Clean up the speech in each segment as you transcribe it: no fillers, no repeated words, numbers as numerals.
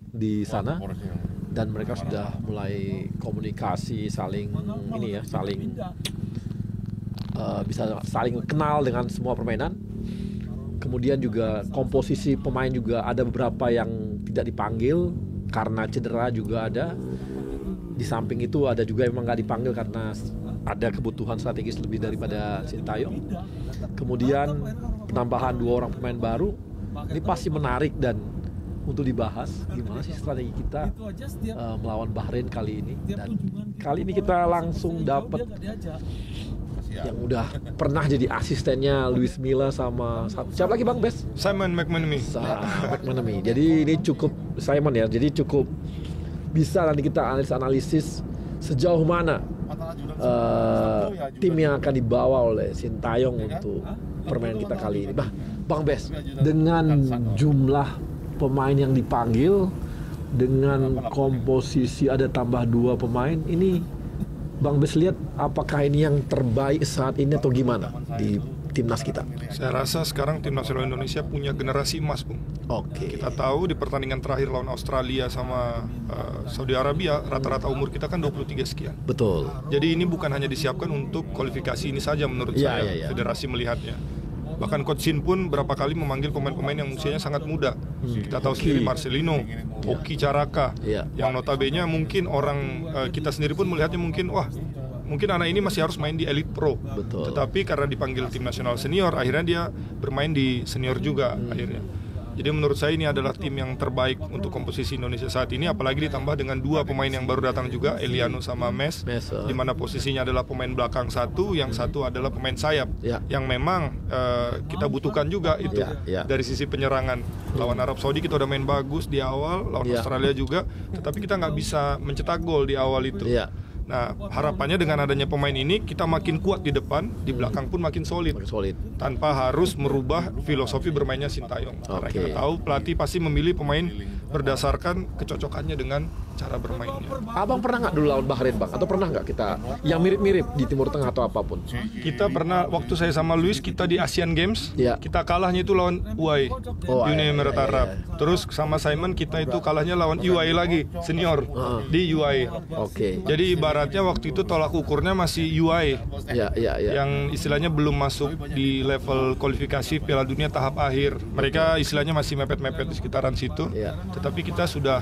di sana dan mereka sudah mulai komunikasi, saling bisa saling kenal dengan semua permainan. Kemudian juga komposisi pemain juga ada beberapa yang tidak dipanggil karena cedera juga ada. Di samping itu ada juga yang memang nggak dipanggil karena ada kebutuhan strategis lebih daripada Sintayong. Kemudian penambahan 2 orang pemain baru, ini pasti menarik dan untuk dibahas gimana sih strategi kita melawan Bahrain kali ini. Dan kali ini kita langsung dapat yang udah pernah jadi asistennya Luis Milla sama siapa lagi Bang Bes? Simon McManamy. McManamy. Jadi ini cukup Simon ya. Jadi cukup bisa nanti kita analisis sejauh mana tim yang akan dibawa oleh Sintayong untuk permainan kita kali ini. Bang Bes, dengan jumlah pemain yang dipanggil, dengan komposisi ada tambah 2 pemain, ini Bang Bes lihat apakah ini yang terbaik saat ini atau gimana di timnas kita? Saya rasa sekarang tim nasional Indonesia punya generasi emas, Bung. Oke. Kita tahu di pertandingan terakhir lawan Australia sama Saudi Arabia, rata-rata umur kita kan 23 sekian. Betul. Jadi ini bukan hanya disiapkan untuk kualifikasi ini saja menurut saya, federasi melihatnya. Bahkan Coach Shin pun berapa kali memanggil pemain-pemain yang usianya sangat muda. Kita tahu sendiri Marcelino, Oki Caraka, yang notabene mungkin orang kita sendiri pun melihatnya mungkin anak ini masih harus main di Elite Pro. Betul. Tetapi karena dipanggil tim nasional senior, akhirnya dia bermain di senior juga akhirnya. Jadi menurut saya ini adalah tim yang terbaik untuk komposisi Indonesia saat ini, apalagi ditambah dengan 2 pemain yang baru datang juga, Eliano sama Mes, di mana posisinya adalah pemain belakang satu, yang satu adalah pemain sayap, yang memang kita butuhkan juga itu dari sisi penyerangan. Lawan Arab Saudi kita udah main bagus di awal, lawan Australia juga, tetapi kita nggak bisa mencetak gol di awal itu. Nah, harapannya dengan adanya pemain ini kita makin kuat di depan, di belakang pun makin solid. Tanpa harus merubah filosofi bermainnya Sintayong. Karena kita tahu pelatih pasti memilih pemain berdasarkan kecocokannya dengan cara bermainnya. Abang pernah nggak dulu lawan Bahrain, Bang? Atau pernah nggak kita yang mirip-mirip di Timur Tengah atau apapun? Kita pernah, waktu saya sama Luis, kita di Asian Games, kita kalahnya itu lawan UAE, Uni Emirat Arab. Terus sama Simon kita itu kalahnya lawan UAE lagi, senior, di UAE. Jadi ibaratnya waktu itu tolak ukurnya masih UAE, yang istilahnya belum masuk di level kualifikasi Piala Dunia tahap akhir. Mereka istilahnya masih mepet-mepet di sekitaran situ. Tetapi kita sudah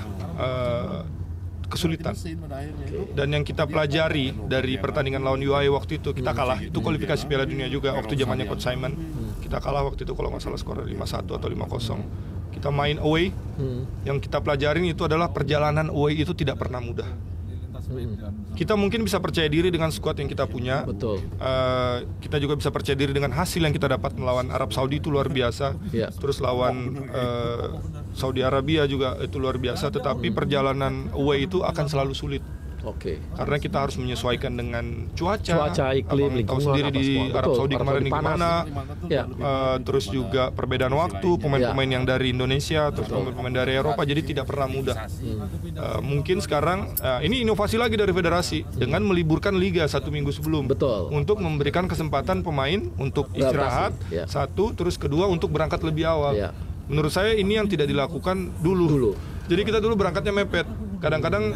kesulitan. Dan yang kita pelajari dari pertandingan lawan UAE waktu itu, kita kalah. Itu kualifikasi Piala Dunia juga waktu zamannya Coach Simon. Kita kalah waktu itu kalau nggak salah skor 5-1 atau 5-0. Kita main away. Yang kita pelajarin itu adalah perjalanan away itu tidak pernah mudah. Kita mungkin bisa percaya diri dengan skuad yang kita punya. Kita juga bisa percaya diri dengan hasil yang kita dapat melawan Arab Saudi itu luar biasa. Terus lawan Saudi Arabia juga itu luar biasa. Tetapi perjalanan away itu akan selalu sulit. Karena kita harus menyesuaikan dengan cuaca, iklim, lingkungan, tahu sendiri di Arab Saudi kemarin di gimana. Terus juga perbedaan waktu, pemain-pemain yang dari Indonesia, terus pemain-pemain dari Eropa, jadi tidak pernah mudah. Mungkin sekarang ini inovasi lagi dari federasi dengan meliburkan liga 1 minggu sebelum, untuk memberikan kesempatan pemain untuk istirahat, satu, terus kedua untuk berangkat lebih awal. Menurut saya ini yang tidak dilakukan dulu. Jadi kita dulu berangkatnya mepet. Kadang-kadang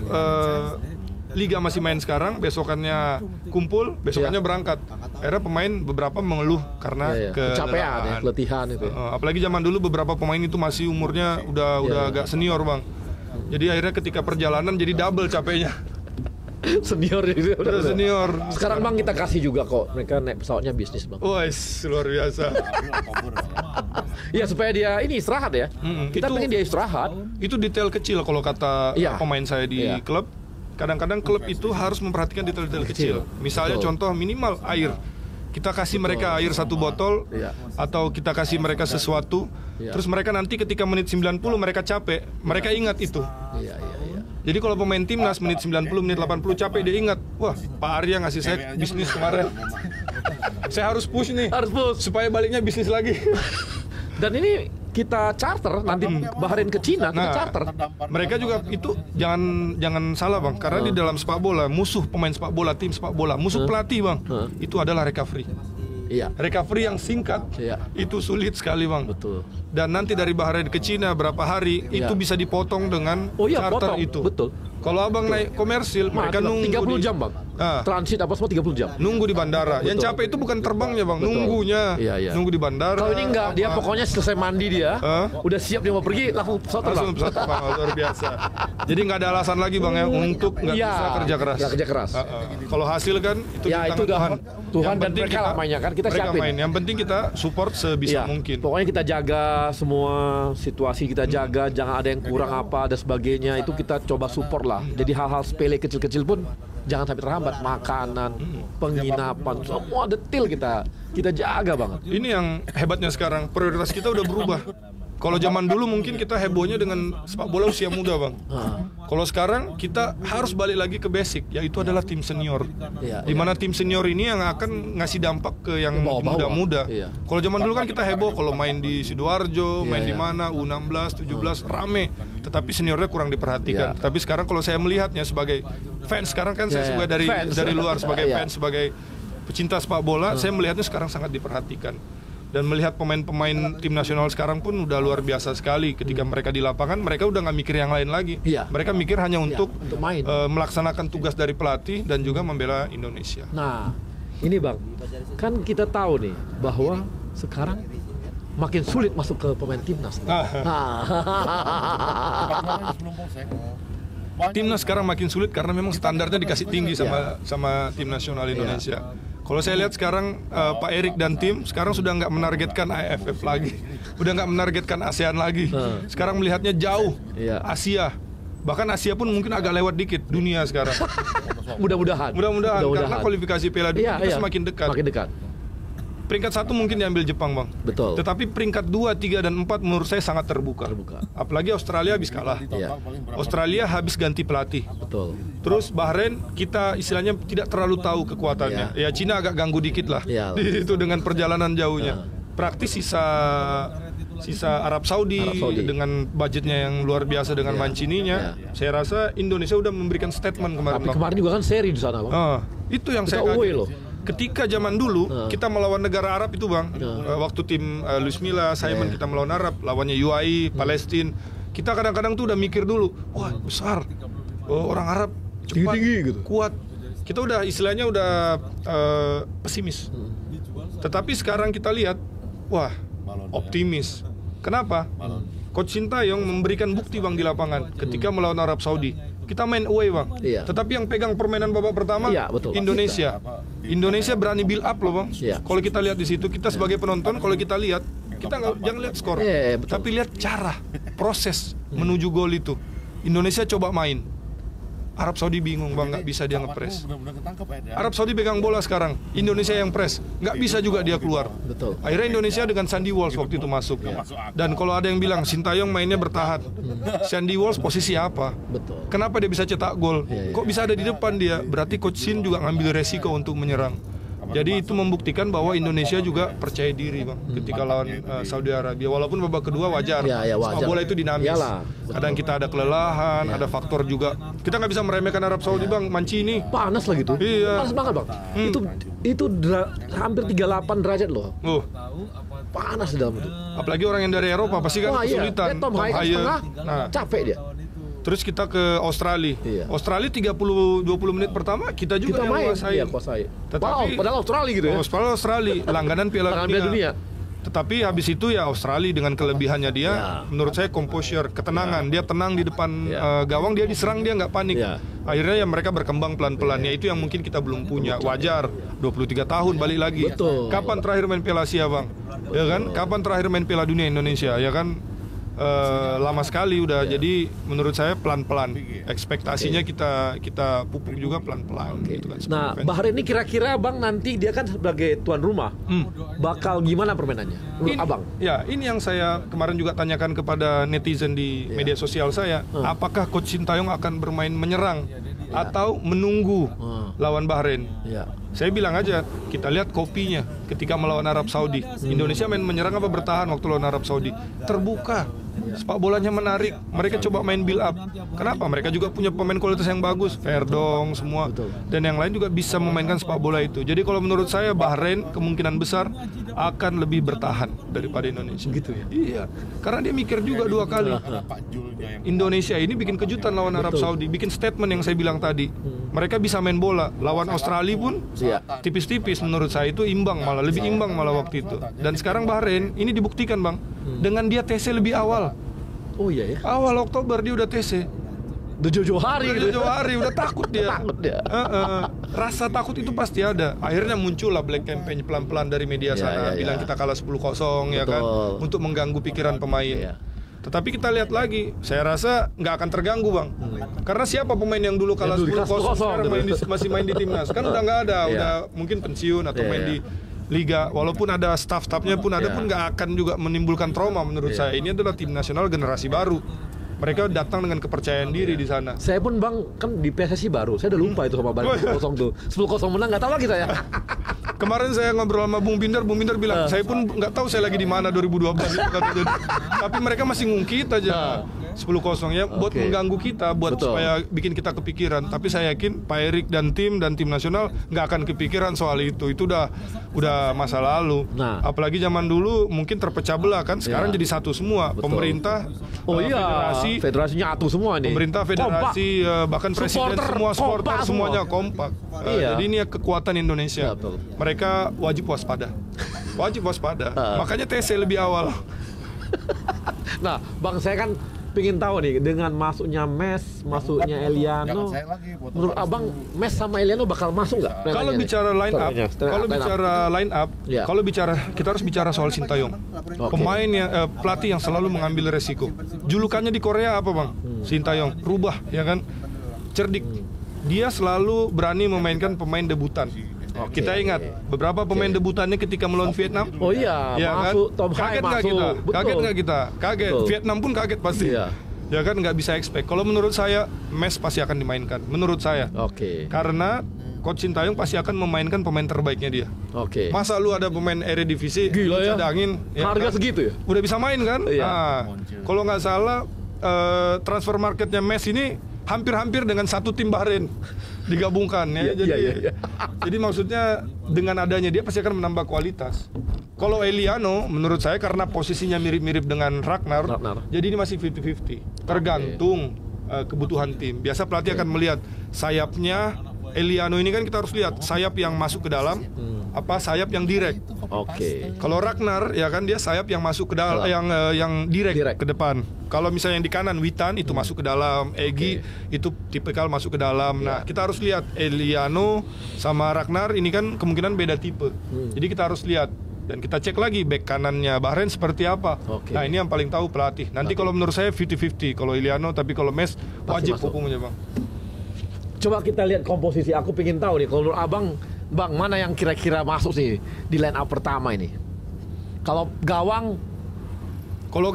liga masih main sekarang, besokannya kumpul, besokannya berangkat. Akhirnya pemain beberapa mengeluh karena kecapean, keletihan itu. Apalagi zaman dulu beberapa pemain itu masih umurnya udah agak senior, Bang. Jadi akhirnya ketika perjalanan jadi double capeknya. Senior itu udah senior. Sekarang Bang kita kasih juga kok, mereka naik pesawatnya bisnis, Bang. Luar biasa. Iya, supaya dia ini istirahat ya. Kita pengen dia istirahat. Itu detail kecil kalau kata pemain saya di klub. Kadang-kadang klub itu harus memperhatikan detail-detail kecil. Misalnya contoh minimal air. Kita kasih mereka air 1 botol, atau kita kasih mereka sesuatu. Terus mereka nanti ketika menit 90 mereka capek, mereka ingat itu. Jadi kalau pemain timnas menit 90, menit 80 capek, dia ingat, wah Pak Arya ngasih saya bisnis kemarin. Saya harus push nih, supaya baliknya bisnis lagi. Dan ini kita charter nanti Bahrain ke Cina, kita charter. Mereka juga itu jangan salah, Bang, karena di dalam sepak bola, musuh pemain sepak bola, tim sepak bola, musuh pelatih, Bang, itu adalah recovery. Iya. Recovery yang singkat itu sulit sekali, Bang. Betul. Dan nanti dari Bahrain ke Cina berapa hari itu bisa dipotong dengan charter itu. Betul. Kalau Abang naik komersil, mereka nunggu 30 jam, Bang. Transit apa semua 30 jam. Nunggu di bandara. Yang capek itu bukan terbangnya, Bang, nunggunya. Nunggu di bandara. Kalau ini enggak, dia pokoknya selesai mandi dia, udah siap dia mau pergi, langsung pesawat terbang. Langsung pesawat terbang, luar biasa. Jadi nggak ada alasan lagi, Bang, ya untuk nggak bisa kerja keras. Kerja keras. Kalau hasil kan itu di tangan Tuhan dan mereka lah mainnya kan, kita siapin. Yang penting kita support sebisa mungkin. Pokoknya kita jaga semua situasi, kita jaga, jangan ada yang kurang apa dan sebagainya, itu kita coba support lah. Jadi hal-hal sepele kecil-kecil pun jangan sampai terhambat, makanan, penginapan, semua detail kita jaga banget. Ini yang hebatnya sekarang, prioritas kita udah berubah. Kalau zaman dulu mungkin kita hebohnya dengan sepak bola usia muda, Bang. Kalau sekarang kita harus balik lagi ke basic, yaitu adalah tim senior. Di mana tim senior ini yang akan ngasih dampak ke yang muda-muda. Kalau zaman dulu kan kita heboh kalau main di Sidoarjo, main di mana U16, 17 rame, tetapi seniornya kurang diperhatikan. Tapi sekarang kalau saya melihatnya sebagai fans, sekarang kan saya sebagai dari luar sebagai fans, sebagai pecinta sepak bola, saya melihatnya sekarang sangat diperhatikan. Dan melihat pemain-pemain tim nasional sekarang pun udah luar biasa sekali. Ketika mereka di lapangan, mereka udah nggak mikir yang lain lagi. Mereka mikir hanya untuk main. Melaksanakan tugas dari pelatih dan juga membela Indonesia. Nah, ini Bang, kan kita tahu nih bahwa sekarang makin sulit masuk ke pemain timnas. Timnas sekarang makin sulit karena memang standarnya dikasih tinggi sama tim nasional Indonesia. Kalau saya lihat sekarang Pak Erik dan tim sekarang sudah nggak menargetkan AFF lagi, udah nggak menargetkan ASEAN lagi. Sekarang melihatnya jauh, Asia, bahkan Asia pun mungkin agak lewat dikit dunia sekarang. Mudah-mudahan karena kualifikasi Piala Dunia kita semakin dekat. Peringkat 1 mungkin diambil Jepang, Bang. Betul. Tetapi peringkat 2, 3, dan 4 menurut saya sangat terbuka. Apalagi Australia habis kalah. Australia habis ganti pelatih. Betul. Terus Bahrain kita istilahnya tidak terlalu tahu kekuatannya. Ya Cina agak ganggu dikit lah. Itu dengan perjalanan jauhnya. Praktis sisa Arab Saudi dengan budgetnya yang luar biasa dengan Mancininya. Saya rasa Indonesia udah memberikan statement kemarin. Tapi kemarin juga kan seri di sana, Bang. Itu yang saya kaget. Ketika zaman dulu kita melawan negara Arab itu, Bang, waktu tim Luis Milla, Simon kita melawan Arab, lawannya UAE, Palestina, kita kadang-kadang tuh udah mikir dulu, wah besar, orang Arab cepat, tinggi gitu, kuat. Kita udah istilahnya udah pesimis. Tetapi sekarang kita lihat, wah optimis. Kenapa? Coach Sintayong memberikan bukti, Bang, di lapangan ketika melawan Arab Saudi. Kita main away, Bang. Tetapi yang pegang permainan babak pertama Indonesia. Indonesia berani build up loh, Bang. Kalau kita lihat di situ, kita sebagai penonton, kalau kita lihat, kita jangan lihat skor, tapi lihat cara, proses menuju gol itu. Indonesia coba main. Arab Saudi bingung, Bang, nggak bisa dia ngepres. Arab Saudi pegang bola sekarang, Indonesia yang press, nggak bisa juga dia keluar. Akhirnya Indonesia dengan Sandy Walsh waktu itu masuk. Dan kalau ada yang bilang Sintayong mainnya bertahan, Sandy Walsh posisi apa? Kenapa dia bisa cetak gol? Kok bisa ada di depan dia? Berarti Coach Sin juga ngambil resiko untuk menyerang. Jadi itu membuktikan bahwa Indonesia juga percaya diri, Bang, ketika lawan Saudi Arabia. Walaupun babak kedua wajar, sepak bola itu dinamis. Kadang kita ada kelelahan, ada faktor juga. Kita nggak bisa meremehkan Arab Saudi, Bang. Mancini panas lagi tuh. Panas banget, Bang. Itu hampir 38 derajat loh. Panas di dalam itu. Apalagi orang yang dari Eropa pasti kan kesulitan. Tom Hayer capek dia. Terus kita ke Australia. Australia 20 menit pertama kita juga kuasai. Tetapi padahal Australia gitu ya. Australia langganan Piala Dunia. Tetapi habis itu ya Australia dengan kelebihannya dia, menurut saya composure, ketenangan. Dia tenang di depan gawang, dia diserang dia nggak panik. Akhirnya ya mereka berkembang pelan-pelan. Ya itu yang mungkin kita belum punya. Wajar. 23 tahun balik lagi. Kapan terakhir main Piala Asia, Bang? Ya kan? Kapan terakhir main Piala Dunia Indonesia? Ya kan? Lama sekali udah. Jadi menurut saya pelan-pelan. Ekspektasinya kita pupuk juga pelan-pelan gitu kan. Nah, Bahrain ini kira-kira, Bang, nanti dia kan sebagai tuan rumah, bakal gimana permainannya menurut Abang? Ya, ini yang saya kemarin juga tanyakan kepada netizen di media sosial saya. Apakah Coach Sintayong akan bermain menyerang atau menunggu lawan Bahrain? Saya bilang aja, kita lihat kopinya ketika melawan Arab Saudi. Indonesia main menyerang apa bertahan waktu lawan Arab Saudi? Terbuka. Sepak bolanya menarik, mereka coba main build up. Kenapa? Mereka juga punya pemain kualitas yang bagus, Verdong semua, dan yang lain juga bisa memainkan sepak bola itu. Jadi kalau menurut saya Bahrain kemungkinan besar akan lebih bertahan daripada Indonesia. Gitu ya? Iya, karena dia mikir juga dua kali. Indonesia ini bikin kejutan lawan Arab Saudi, bikin statement yang saya bilang tadi. Mereka bisa main bola, lawan Australia pun tipis-tipis menurut saya itu imbang, malah lebih imbang malah waktu itu. Dan sekarang Bahrain ini dibuktikan Bang, dengan dia TC lebih awal. Oh iya ya. Awal Oktober dia udah TC. Udah jauh-jauh hari gitu. Jauh-jauh hari udah takut dia. Takut dia. Rasa takut itu pasti ada. Akhirnya muncullah black campaign pelan-pelan dari media sana, bilang kita kalah 10-0 ya kan, untuk mengganggu pikiran pemain. Tetapi kita lihat lagi, saya rasa nggak akan terganggu Bang. Karena siapa pemain yang dulu kalah 10-0 sekarang masih main di timnas? Kan udah nggak ada, udah mungkin pensiun atau main di liga. Walaupun ada staff-staffnya pun ada pun nggak akan juga menimbulkan trauma menurut saya. Ini adalah tim nasional generasi baru. Mereka datang dengan kepercayaan diri di sana. Saya pun Bang kan di PSSI baru, saya udah lupa itu sama Bali 10-0 tuh. 10-0 menang nggak tahu lagi saya. Kemarin saya ngobrol sama Bung Binder bilang saya pun nggak tahu saya lagi di mana 2012 itu katanya. Tapi mereka masih ngungkit aja 10-0 ya buat mengganggu kita, buat supaya bikin kita kepikiran. Tapi saya yakin Pak Erik dan tim nasional nggak akan kepikiran soal itu. Itu udah masa lalu. Apalagi zaman dulu mungkin terpecah belah kan, sekarang jadi satu semua. Pemerintah, federasi nyatu semua nih. Pemerintah, federasi, bahkan presiden, semua supporter semuanya kompak. Jadi ini kekuatan Indonesia. Mereka wajib waspada. Makanya TC lebih awal. Nah, Bang, saya kan pengen tahu nih dengan masuknya Mes, masuknya Eliano. Menurut Abang, Mes sama Eliano bakal masuk nggak? Kalau bicara line up, kita harus bicara soal Sintayong. Pemain yang pelatih yang selalu mengambil resiko. Julukannya di Korea apa Bang? Sintayong, rubah ya kan? Cerdik. Dia selalu berani memainkan pemain debutan. Kita ingat beberapa pemain debutannya ketika melawan Vietnam. Oh iya, ya masuk kan? Kaget nggak kita? Kaget nggak kita? Kaget. Vietnam pun kaget pasti. Ya kan, nggak bisa expect. Kalau menurut saya Mes pasti akan dimainkan. Menurut saya. Karena Coach Sintayong pasti akan memainkan pemain terbaiknya dia. Masa lu ada pemain Eredivisie cadangin harga segitu ya? Udah bisa main kan? Kalau nggak salah transfer marketnya Mes ini hampir-hampir dengan satu tim Bahrain digabungkan ya. Jadi maksudnya dengan adanya dia pasti akan menambah kualitas. Kalau Eliano menurut saya karena posisinya mirip-mirip dengan Ragnar, jadi ini masih 50-50. Tergantung kebutuhan tim. Biasa pelatih akan melihat sayapnya Eliano ini, kan kita harus lihat sayap yang masuk ke dalam apa sayap yang direct. Kalau Ragnar ya kan dia sayap yang masuk ke dalam, yang direct ke depan. Kalau misalnya yang di kanan Witan itu masuk ke dalam, Egy itu tipikal masuk ke dalam. Nah, kita harus lihat Eliano sama Ragnar ini kan kemungkinan beda tipe. Jadi kita harus lihat dan kita cek lagi bek kanannya Bahrain seperti apa. Nah, ini yang paling tahu pelatih. Nanti kalau menurut saya 50-50 kalau Eliano, tapi kalau Mes wajib hukumnya Bang. Coba kita lihat komposisi. Aku pengen tahu nih kalau menurut Abang, Bang, mana yang kira-kira masuk sih di line up pertama ini? Kalau gawang, kalau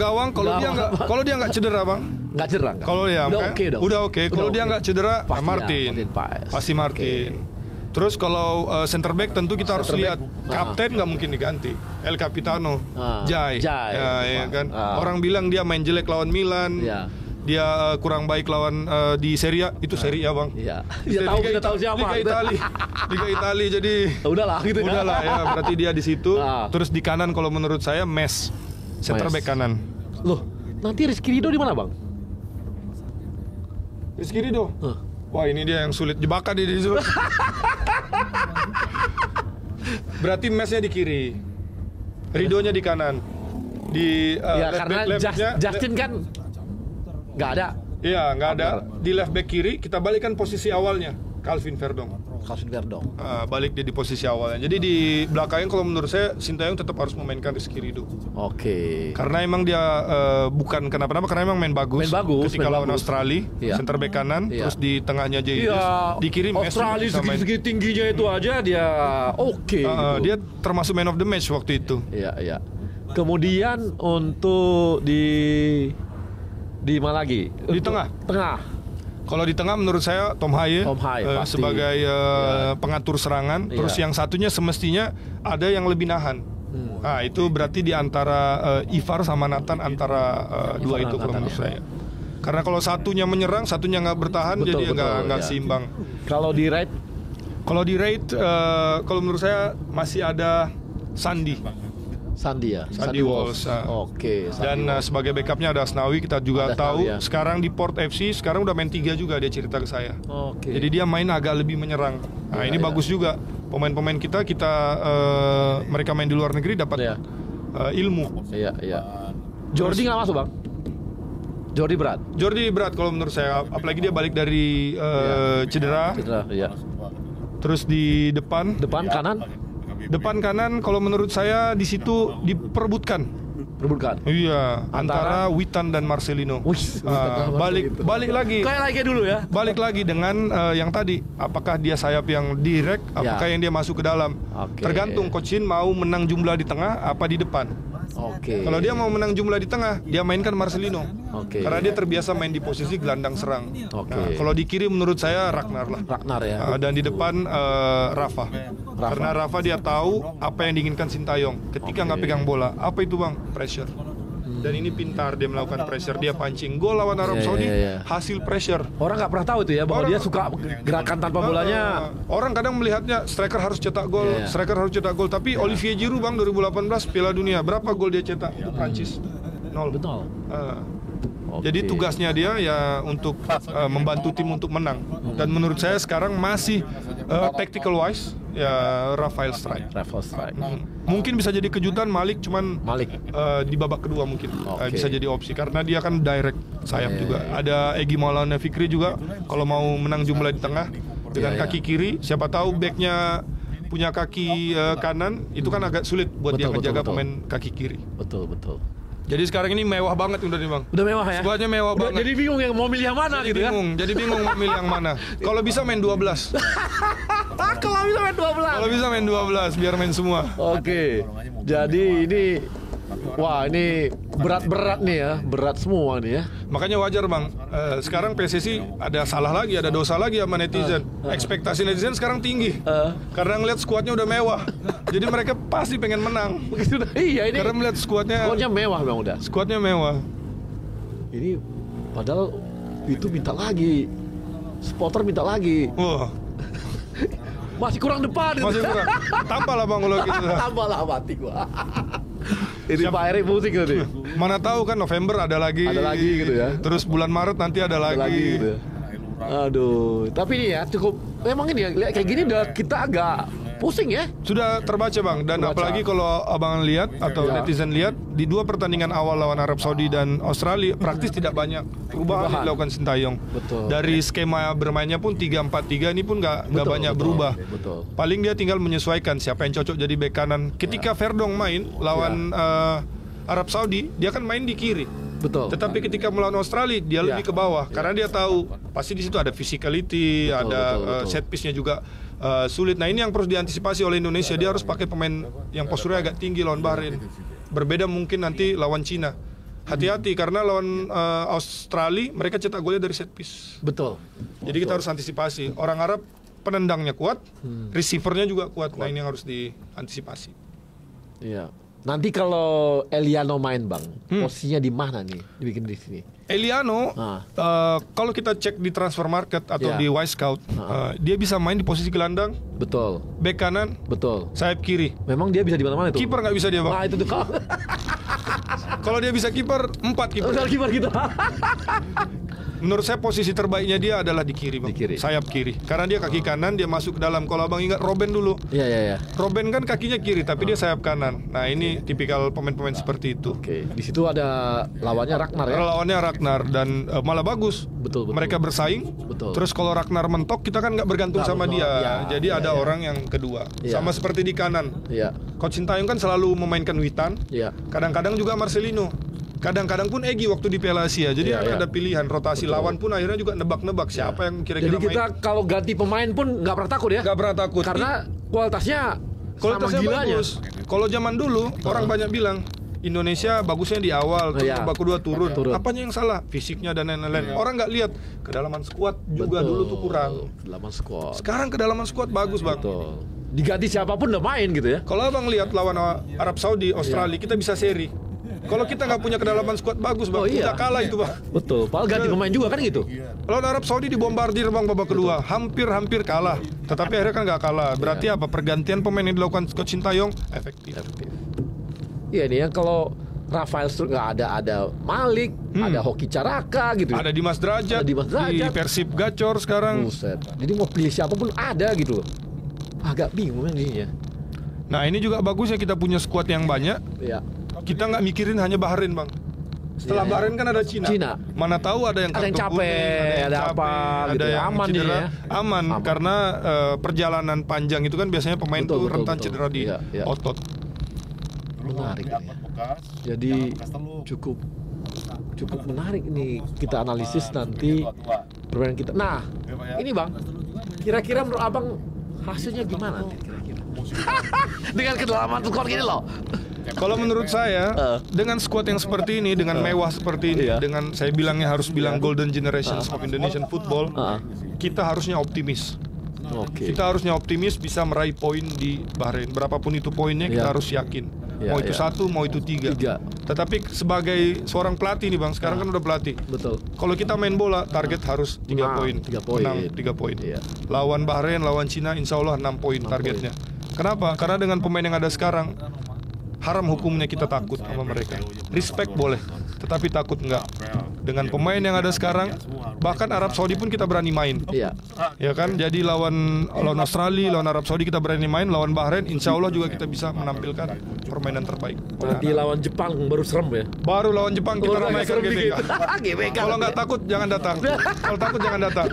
dia nggak cedera Bang. Nggak cedera. Kalau dia udah oke. Kalau dia nggak cedera, Martin. Pasti Martin. Terus kalau center back tentu kita harus lihat kapten nggak mungkin diganti. El Capitano, Jai. Ya kan. Orang bilang dia main jelek lawan Milan. Dia kurang baik lawan di Serie A, itu Serie A Bang. Dia tahu siapa. Liga Italia jadi udahlah gitu. Udahlah ya, berarti dia di situ. Terus di kanan kalau menurut saya Mes, center back kanan. Loh, nanti Rizky Ridho di mana Bang? Rizky Ridho? Wah, ini dia yang sulit jebakan di situ. Berarti Mesnya di kiri, Ridhonya di kanan. Di karena Justin kan nggak ada. Iya, nggak ada. Di left back kiri kita balikkan posisi awalnya, Calvin Verdong. Balik dia di posisi awalnya. Jadi di belakangnya kalau menurut saya Sintayong tetap harus memainkan Rizky Ridho. Karena emang dia bukan kenapa-napa, karena emang main bagus ketika lawan Australia, center back kanan, terus di tengahnya Jadis, di kiri Australia segi tingginya itu aja dia dia termasuk man of the match waktu itu. Kemudian untuk di mana lagi? Di tengah. Kalau di tengah menurut saya Tom Haye sebagai pengatur serangan. Terus yang satunya semestinya ada yang lebih nahan. Nah, itu berarti di antara Ivar sama Nathan, antara dua itu kalau menurut saya. Karena kalau satunya menyerang, satunya nggak bertahan, Betul, jadi nggak ya. seimbang. Kalau di raid Kalau di raid, kalau menurut saya masih ada Sandi Sandi ya. Sandi Walsh. Oke. Dan sebagai backupnya ada Asnawi. Kita juga Ada tahu Asnawi, ya. sekarang di Port FC sekarang udah main 3 juga, dia cerita ke saya. Oke. Jadi dia main agak lebih menyerang. Nah, Ya, ini ya. bagus juga. Pemain-pemain kita mereka main di luar negeri dapat Ya. ilmu. Iya, iya. Jordi nggak masuk, Bang? Jordi berat. Jordi berat kalau menurut saya, apalagi dia balik dari cedera. Cedera, iya. Terus di depan kanan kalau menurut saya di situ diperebutkan. Perebutkan. Iya, antara Witan dan Marcelino. Wih, Balik lagi. Kayak lagi dulu ya. Balik lagi dengan yang tadi, apakah dia sayap yang direct, apakah yang dia masuk ke dalam. Oke. Tergantung Coach Shin mau menang jumlah di tengah apa di depan. Oke. Kalau dia mau menang jumlah di tengah, dia mainkan Marcelino. Oke. Karena dia terbiasa main di posisi gelandang serang. Oke. Nah, kalau di kiri menurut saya Ragnar lah. Ragnar ya. Dan di depan Rafa. Karena Rafa dia tahu apa yang diinginkan Sintayong ketika nggak pegang bola. Apa itu, Bang? Pressure. Dan ini pintar dia melakukan pressure, dia pancing. Gol lawan Arab Saudi hasil pressure. Orang nggak pernah tahu itu ya bahwa dia suka gerakan tanpa bolanya. Orang kadang melihatnya striker harus cetak gol, striker harus cetak gol. Tapi Olivier Giroud, Bang, 2018 Piala Dunia berapa gol dia cetak? Itu Prancis 0. Betul. Jadi tugasnya dia ya untuk membantu tim untuk menang. Dan menurut saya sekarang masih tactical wise ya Rafael Strike. Mungkin bisa jadi kejutan Malik, cuman di babak kedua mungkin bisa jadi opsi karena dia kan direct sayap juga. Ada Egy Maulana Fikri juga kalau mau menang jumlah di tengah dengan kaki kiri, siapa tahu backnya punya kaki kanan, itu kan agak sulit buat dia menjaga pemain kaki kiri. Betul. Jadi sekarang ini mewah banget udah nih, Bang. Udah mewah ya? Skuadnya mewah banget. Jadi bingung yang mau milih yang mana gitu ya? Jadi bingung mau milih yang mana. Kalau bisa main 12. Kalau bisa main 12. Kalau bisa main 12 biar main semua. Oke. Jadi ini wah, ini berat-berat nih ya, berat semua nih ya. Makanya wajar, Bang. Sekarang PSSI ada salah lagi, ada dosa lagi sama netizen. Ekspektasi netizen sekarang tinggi. Karena ngeliat skuadnya udah mewah. Jadi mereka pasti pengen menang. Begitu dah. Iya ini. Karena melihat skuadnya mewah, Bang, udah. Skuadnya mewah. Ini padahal itu minta lagi. Supporter minta lagi. Wah. Masih kurang depan gitu. Masih kurang. Tambah lah, Bang, kalau gitu. Tambah lah, mati gua. Ini Pak Erik pusing gitu nih. Mana tahu kan November ada lagi. Ada lagi gitu ya. Terus bulan Maret nanti ada lagi. Gitu ya. Aduh, tapi ini ya cukup. Memang ini ya kayak gini udah kita agak pusing ya. Sudah terbaca, Bang, dan apalagi kalau Abang lihat atau netizen lihat di 2 pertandingan awal lawan Arab Saudi dan Australia praktis tidak banyak perubahan dilakukan Sintayong. Betul. Dari skema bermainnya pun 3-4-3 ini pun nggak banyak berubah. Betul. Paling dia tinggal menyesuaikan siapa yang cocok jadi bek kanan. Ketika Verdong main lawan Arab Saudi, dia kan main di kiri. Betul. Tetapi ketika melawan Australia dia lebih ke bawah karena dia tahu pasti di situ ada physicality, ada set piece-nya juga sulit. Nah, ini yang harus diantisipasi oleh Indonesia. Dia harus pakai pemain yang posturnya agak tinggi lawan Bahrain. Berbeda mungkin nanti lawan Cina. Hati-hati karena lawan Australia mereka cetak golnya dari set piece. Betul. Jadi kita harus antisipasi. Orang Arab penendangnya kuat, receivernya juga kuat. Nah, ini yang harus diantisipasi. Iya. Nanti kalau Eliano main, Bang, posisinya di mana nih? Dibikin di sini. Eliano, kalau kita cek di transfer market atau di Wisecout, dia bisa main di posisi gelandang. Betul. Bek kanan. Betul. Sayap kiri. Memang dia bisa di mana-mana itu. Kiper nggak bisa dia, Bang. Nah, itu tuh. Kalau dia bisa kiper, 4 kiper. Kiper kita. Menurut saya posisi terbaiknya dia adalah di kiri, Bang. Di kiri. Sayap kiri. Karena dia kaki kanan, dia masuk ke dalam. Kalau Abang ingat Robben dulu. Iya. Robben kan kakinya kiri, tapi dia sayap kanan. Nah, ini tipikal pemain-pemain seperti itu. Oke. Di situ ada lawannya Ragnar ya. Lawannya Ragnar dan malah bagus. Betul. Mereka bersaing. Betul. Terus kalau Ragnar mentok, kita kan nggak bergantung sama dia. Jadi ada orang yang kedua. Sama seperti di kanan. Iya. Coach Sintayong kan selalu memainkan Witan. Iya. Kadang-kadang juga Marcelino. Kadang-kadang pun Egy waktu di Piala Asia. Jadi ada pilihan rotasi. Lawan pun akhirnya juga nebak-nebak siapa yang kira-kira Jadi kita kalau ganti pemain pun nggak pernah takut ya? Nggak pernah takut. Karena kualitasnya bagus. Kalau zaman dulu orang banyak bilang Indonesia bagusnya di awal, terus babak kedua turun. Apanya yang salah? Fisiknya dan lain-lain. Orang nggak lihat kedalaman skuad juga dulu tuh kurang. Kedalaman skuad. Sekarang kedalaman skuad bagus, Bang. Betul. diganti siapapun udah main gitu ya. Kalau abang lihat lawan Arab Saudi, Australia, kita bisa seri. Kalau kita nggak punya kedalaman skuad bagus, bang, udah kalah itu, bang. Betul, padahal ganti pemain juga kan gitu. Lawan Arab Saudi dibombardir, bang, babak kedua, hampir kalah. Tetapi akhirnya kan nggak kalah. Berarti apa? Pergantian pemain yang dilakukan Coach Sintayong efektif. Iya nih, yang kalau Rafael Struijk nggak ada Malik, ada Hoki Caraka gitu. Ada Dimas Derajat, di Persib Gacor sekarang. Buset. Jadi mau pilih siapapun ada gitu loh. Agak bingung ininya. Nah ini juga bagus ya kita punya skuad yang banyak. Iya. Kita nggak mikirin hanya Bahrain, bang. Setelah Bahrain kan ada Cina. Mana tahu ada yang capek, ada apa, ada gitu. yang Aman cedera. ya. Aman karena perjalanan panjang itu kan biasanya pemain tuh rentan cedera di otot. Menarik. Jadi cukup menarik ini kita analisis nanti permainan kita. Nah, ini bang, kira-kira menurut abang hasilnya gimana nih kira-kira? Dengan kedalaman skor gini loh. Kalau menurut saya, dengan skuad yang seperti ini, dengan mewah seperti ini, dengan saya bilangnya harus bilang golden generation of Indonesian football, kita harusnya optimis. Kita harusnya optimis bisa meraih poin di Bahrain. Berapapun itu poinnya, kita harus yakin. Mau itu 1, mau itu 3. Tetapi sebagai seorang pelatih nih, bang, sekarang kan udah pelatih. Betul. Kalau kita main bola, target harus 3 poin. 3 poin. Menang 3 poin. Lawan Bahrain, lawan Cina, insya Allah 6 poin targetnya. Kenapa? Karena dengan pemain yang ada sekarang, haram hukumnya kita takut sama mereka. Respect boleh, tetapi takut enggak. Dengan pemain yang ada sekarang, bahkan Arab Saudi pun kita berani main. Iya. Ya kan? Jadi lawan Australia, lawan Arab Saudi kita berani main, lawan Bahrain insya Allah juga kita bisa menampilkan permainan terbaik. Nanti lawan Jepang baru serem ya. Baru lawan Jepang kita ramaikan GBK. Kalau nggak ya. takut jangan datang. Kalau takut jangan datang.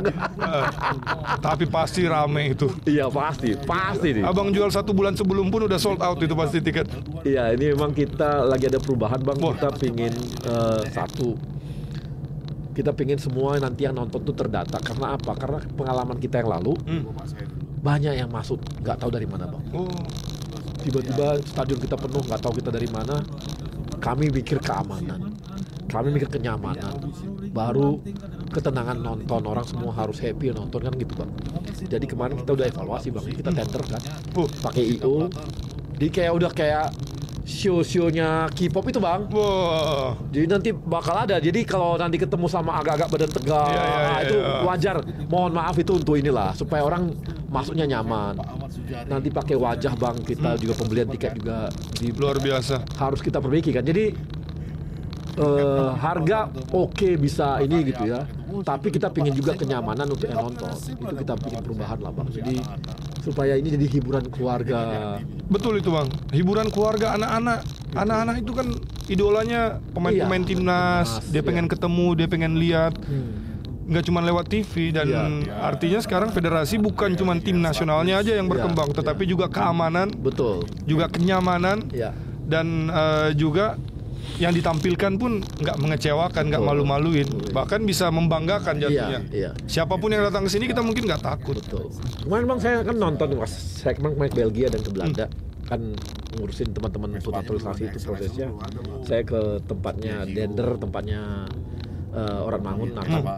Tapi pasti rame itu. Iya pasti nih. Abang jual 1 bulan sebelum pun udah sold out itu pasti tiket. Iya, ini memang kita lagi ada perubahan, bang. Kita pingin kita pingin semua nanti yang nonton tuh terdata. Karena apa? Karena pengalaman kita yang lalu banyak yang masuk nggak tahu dari mana, bang. Tiba-tiba stadion kita penuh, nggak tahu kita dari mana. Kami mikir keamanan, kami mikir kenyamanan, baru ketenangan nonton. Orang semua harus happy nonton kan gitu, bang. Jadi kemarin kita udah evaluasi, bang. Kita tender kan, pakai IO. Jadi kayak show-nya K-pop itu, bang. Jadi nanti bakal ada. Jadi kalau nanti ketemu sama agak-agak badan tegal, itu wajar. Mohon maaf itu untuk inilah supaya orang masuknya nyaman. Nanti pakai wajah, bang. Kita juga pembelian tiket juga luar biasa. Harus kita perbaiki kan. Jadi harga oke bisa ini gitu ya. Tapi kita pingin juga kenyamanan untuk yang nonton. Itu kita bikin perubahan lah, bang. Jadi supaya ini jadi hiburan keluarga. Betul itu, bang. Hiburan keluarga anak-anak. Anak-anak itu kan idolanya pemain-pemain timnas. Dia pengen ketemu, dia pengen lihat. Nggak cuma lewat TV dan artinya sekarang federasi bukan cuma tim nasionalnya aja yang berkembang, tetapi juga keamanan, juga kenyamanan, dan juga yang ditampilkan pun nggak mengecewakan, nggak malu-maluin, bahkan bisa membanggakan jatuhnya. Siapapun yang datang ke sini kita mungkin nggak takut. Kemarin, bang, saya kan nonton saya kemarin main Belgia dan ke Belanda. Kan ngurusin teman-teman untuk naturalisasi itu prosesnya. Saya ke tempatnya Dender, tempatnya orang Mangun.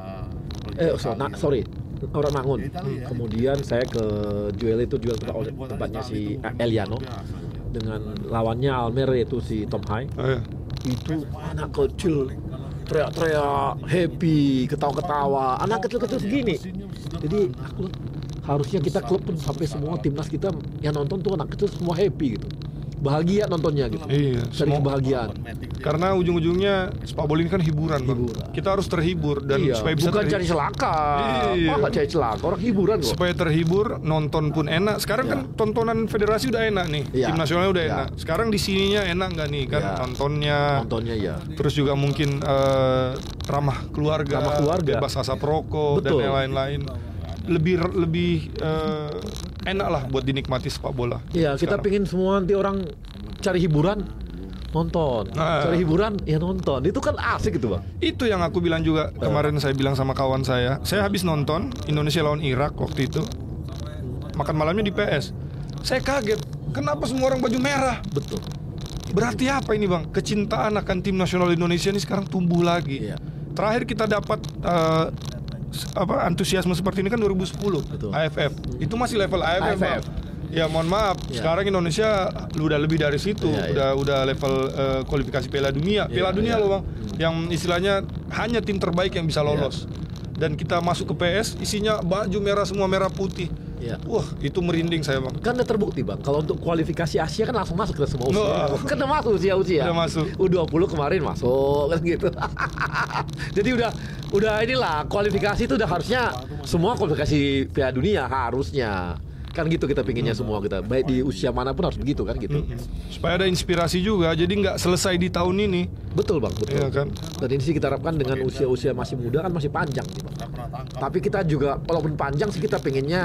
Orang Mangun. Kemudian saya ke jual tempatnya si Eliano dengan lawannya Almer, yaitu si Tom Hai. Itu anak kecil teriak-teriak, happy, ketawa-ketawa, anak kecil-kecil segini. Jadi harusnya kita klub pun sampai semua timnas kita yang nonton tuh anak kecil semua happy gitu. Bahagia nontonnya gitu. Cari kebahagiaan. Karena ujung-ujungnya sepak bola ini kan hiburan, bang. Kita harus terhibur dan supaya bisa bukan cari celaka. Nggak cari celaka, orang hiburan kok. Supaya terhibur, nonton pun enak. Sekarang kan tontonan federasi udah enak nih. Tim nasionalnya udah enak. Sekarang di sininya enak nggak nih kan nontonnya ya. Terus juga mungkin ramah keluarga, bebas asap rokok dan yang lain-lain. Lebih enak lah buat dinikmati sepak bola. Iya, kita pingin semua nanti orang cari hiburan nonton, cari hiburan ya nonton. Itu kan asik gitu, bang. Itu yang aku bilang juga kemarin, saya bilang sama kawan saya habis nonton Indonesia lawan Irak waktu itu, makan malamnya di PS. Saya kaget, kenapa semua orang baju merah? Betul. Berarti apa ini, bang? Kecintaan akan tim nasional Indonesia ini sekarang tumbuh lagi. Terakhir kita dapat antusiasme seperti ini kan 2010. AFF. Itu masih level AFF. Ya mohon maaf, sekarang Indonesia udah lebih dari situ, udah level kualifikasi Piala Dunia. Piala Dunia loh Bang, yang istilahnya hanya tim terbaik yang bisa lolos. Dan kita masuk ke PS, isinya baju merah semua, merah putih. Wah, itu merinding saya Bang. Kan udah terbukti Bang, kalau untuk kualifikasi Asia kan langsung masuk ke semua usia. Kan udah masuk usia-usia. Udah masuk. U20 kemarin masuk kan gitu. Jadi udah inilah kualifikasi itu udah harusnya semua kualifikasi Piala Dunia harusnya. Kan gitu kita pinginnya semua kita, baik di usia manapun harus begitu kan gitu. Supaya ada inspirasi juga, jadi nggak selesai di tahun ini. Betul Bang, betul. Iya kan? Dan ini sih kita harapkan dengan usia-usia masih muda kan masih panjang nih Bang. Tapi kita juga walaupun panjang sih kita pengennya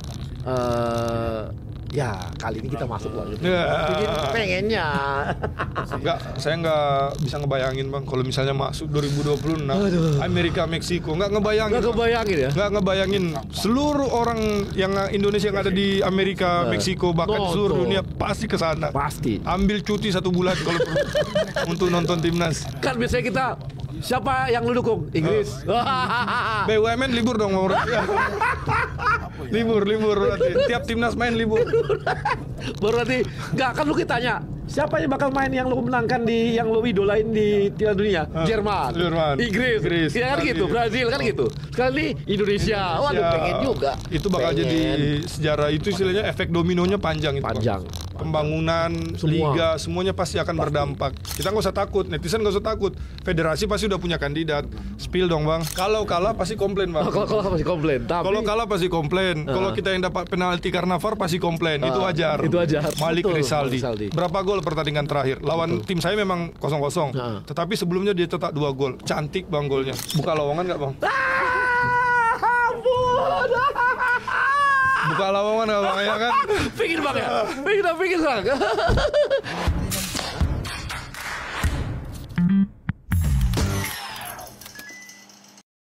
ya kali ini kita masuk lah gitu. Pengennya. Saya nggak bisa ngebayangin Bang kalau misalnya masuk 2026 Amerika Meksiko, nggak ngebayangin ya. Nggak ngebayangin seluruh orang yang Indonesia yang ada di Amerika Meksiko bahkan seluruh dunia pasti ke sana. Pasti. Ambil cuti 1 bulan kalau perlu untuk nonton timnas. Kan biasanya kita siapa yang lu dukung? Inggris. BUMN libur dong mau libur berarti. Tiap timnas main libur. Berarti nggak kan lu kitanya siapa yang bakal main yang lu menangkan di yang lu idolain di Piala Dunia? Jerman, Inggris, ya kan gitu, Brazil kan gitu. Sekali Indonesia, waduh pengen juga. Itu bakal jadi sejarah, itu istilahnya efek dominonya panjang itu. Panjang. Pembangunan, liga, semuanya pasti akan berdampak. Kita nggak usah takut, netizen nggak usah takut. Federasi pasti udah punya kandidat. Spill dong Bang. Kalau kalah pasti komplain Bang. Kalau kalah pasti komplain. Kalau kalah pasti komplain. Kalau kita yang dapat penalti karena VAR pasti komplain. Itu wajar. Itu wajar. Malik Rizaldi. Berapa gol pertandingan terakhir? Lawan tim saya memang 0-0. Tetapi sebelumnya dia cetak 2 gol. Cantik Bang golnya. Buka lowongan nggak Bang? Buka lowongan nggak Bang ya kan? Pingin Bang ya? Pingin Bang.